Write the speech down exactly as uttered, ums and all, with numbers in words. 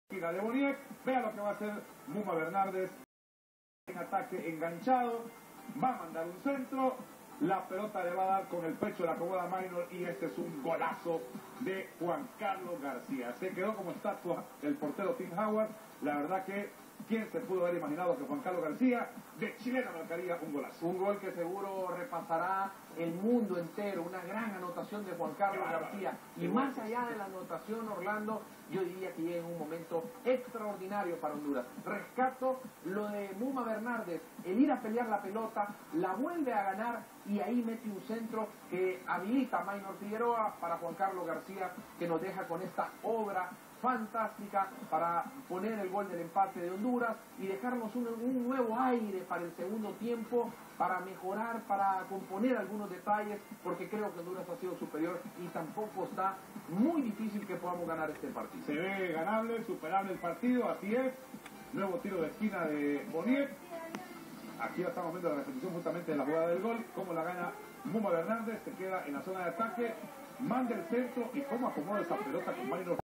de Boniek, vea lo que va a hacer Muma Bernardes en ataque enganchado, va a mandar un centro, la pelota le va a dar con el pecho de la acomoda Minor y este es un golazo de Juan Carlos García. Se quedó como estatua el portero Tim Howard. La verdad que quién se pudo haber imaginado que Juan Carlos García de chilena marcaría un golazo. Un gol que seguro repasará el mundo entero, una gran anotación de Juan Carlos García. Y más allá de la anotación, Orlando, yo diría que llega en un momento extraordinario para Honduras. Rescato lo de Muma Bernardes, el ir a pelear la pelota, la vuelve a ganar y ahí mete un centro que habilita a Minor Figueroa para Juan Carlos García, que nos deja con esta obra fantástica para poner el gol del empate de Honduras y dejarnos un, un nuevo aire para el segundo tiempo, para mejorar, para componer algunos detalles, porque creo que Honduras ha sido superior y tampoco está muy difícil que podamos ganar este partido. Se ve ganable, superable el partido, así es. Nuevo tiro de esquina de Boniek. Aquí ya estamos viendo la repetición justamente de la jugada del gol, cómo la gana Muma Bernardes, se queda en la zona de ataque, manda el centro y cómo acomoda esa pelota con Minor.